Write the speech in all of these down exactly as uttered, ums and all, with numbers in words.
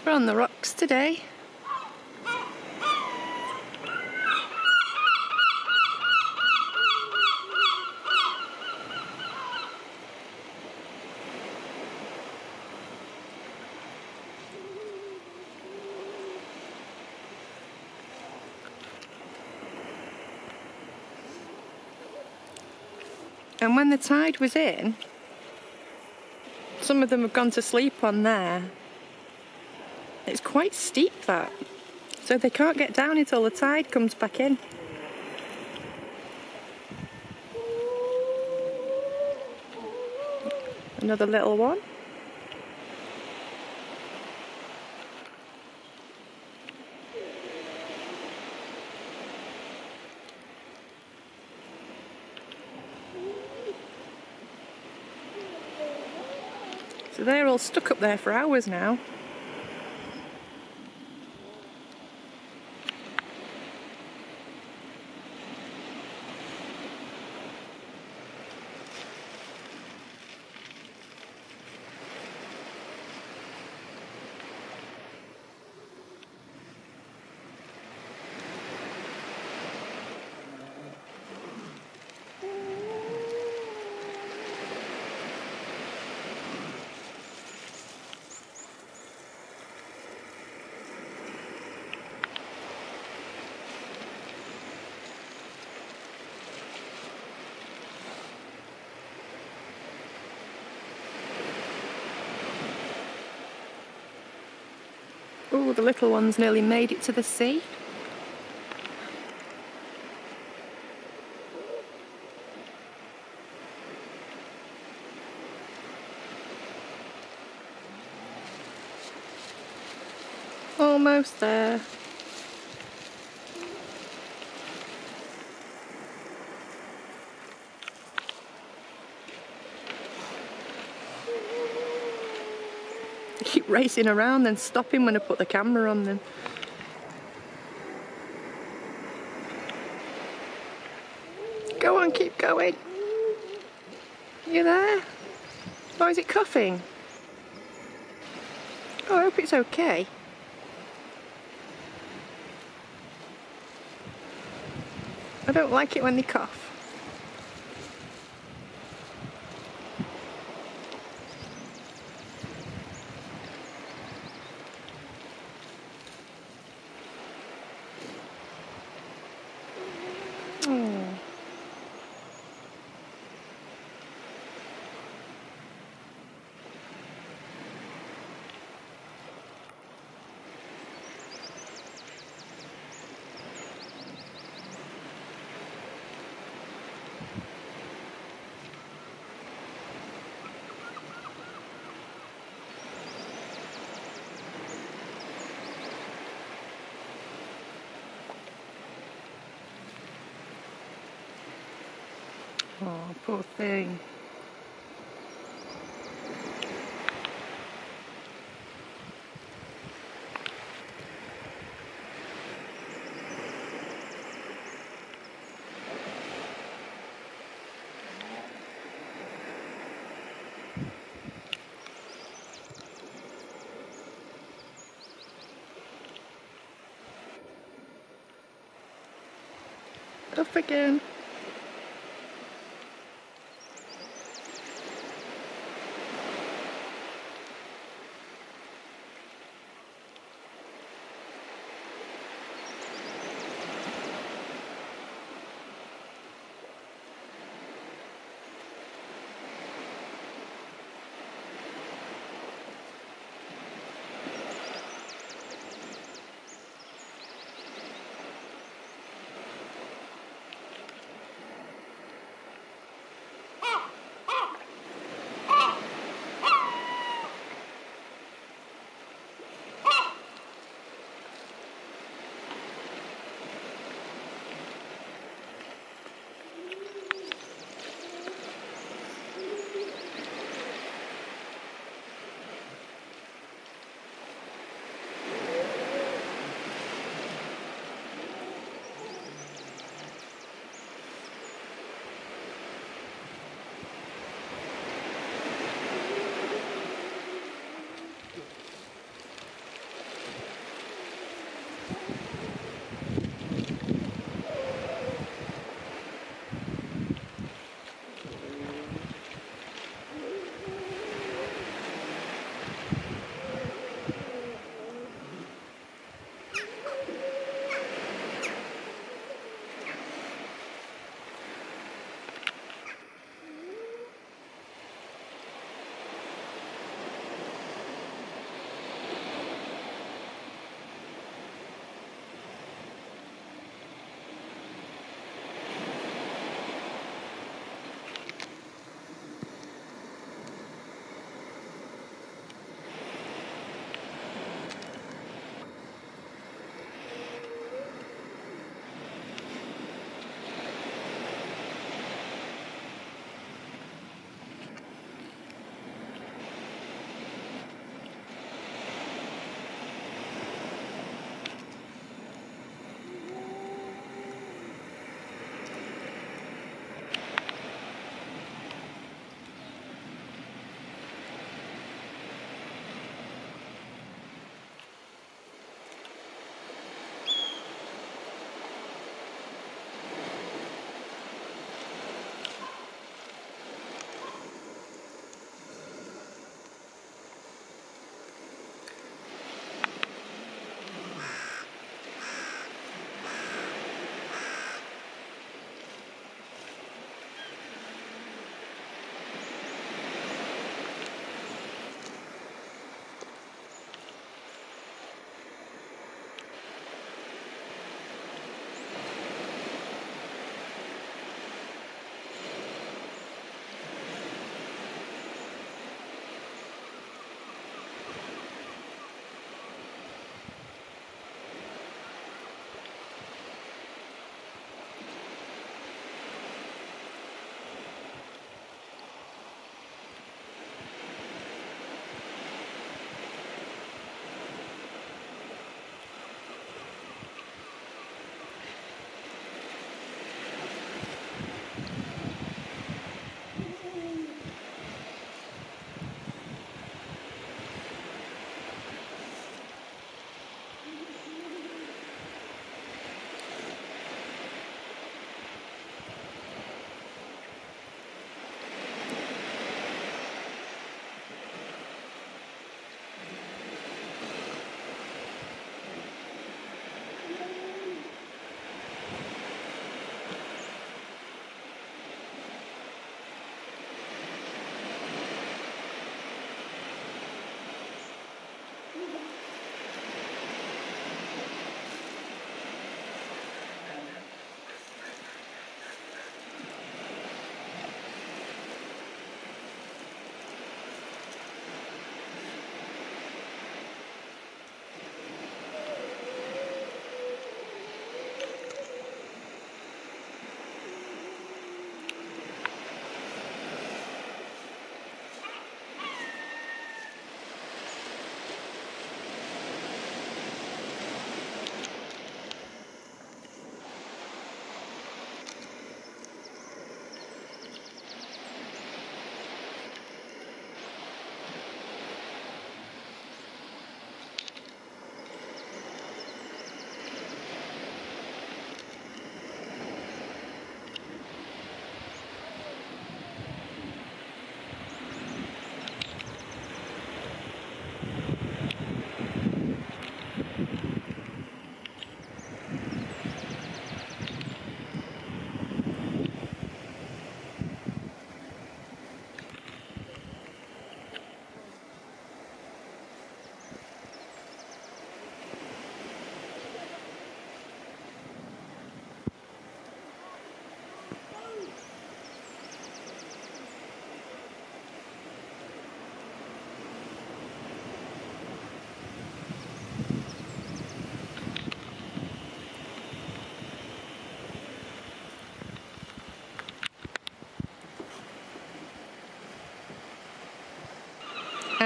We're on the rocks today. And when the tide was in, some of them have gone to sleep on there. It's quite steep, that. So they can't get down until the tide comes back in. Another little one. So they're all stuck up there for hours now. Oh, the little one's nearly made it to the sea. Almost there. Keep racing around and stopping when I put the camera on them. Go on, keep going. You there? Or is it coughing? Oh, I hope it's okay. I don't like it when they cough. Oh. Oh, poor thing. Up again.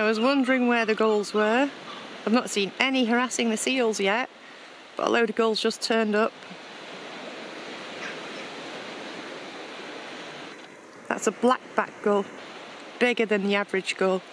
I was wondering where the gulls were. I've not seen any harassing the seals yet, but a load of gulls just turned up. That's a black-backed gull, bigger than the average gull.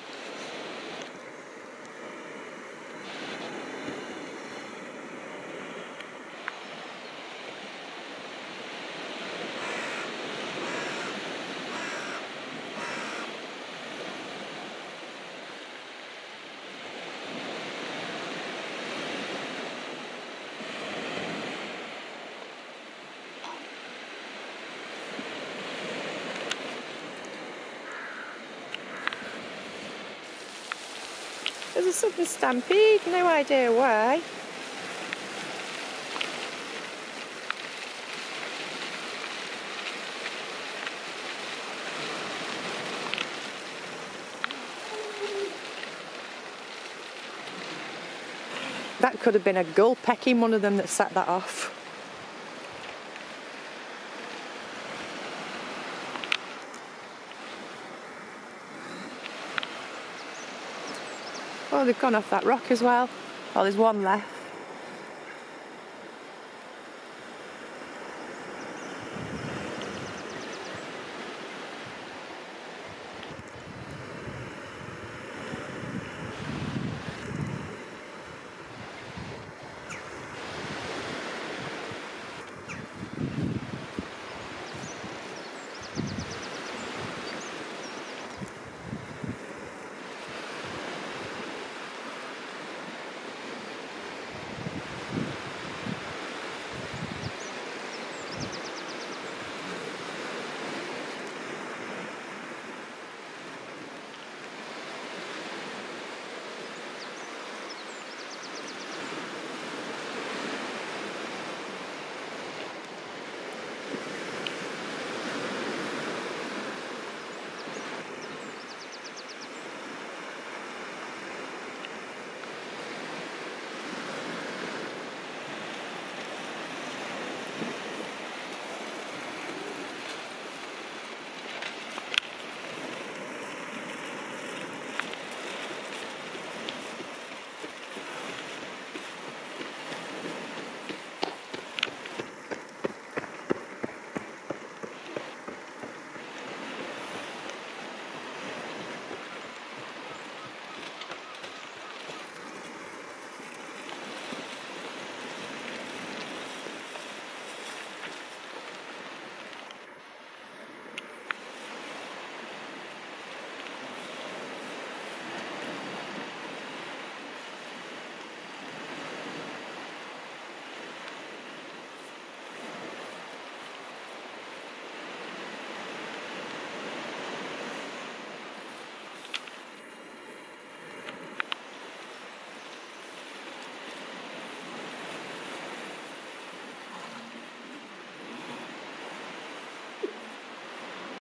There's a sudden stampede, no idea why. That could have been a gull pecking one of them that set that off. Oh, they've gone off that rock as well. Oh, there's one left.